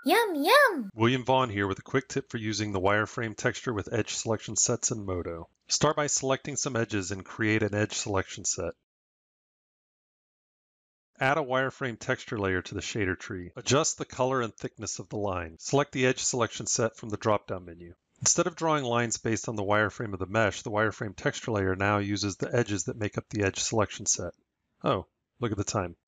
Yum, yum! William Vaughn here with a quick tip for using the wireframe texture with edge selection sets in MODO. Start by selecting some edges and create an edge selection set. Add a wireframe texture layer to the shader tree. Adjust the color and thickness of the line. Select the edge selection set from the drop-down menu. Instead of drawing lines based on the wireframe of the mesh, the wireframe texture layer now uses the edges that make up the edge selection set. Oh, look at the time.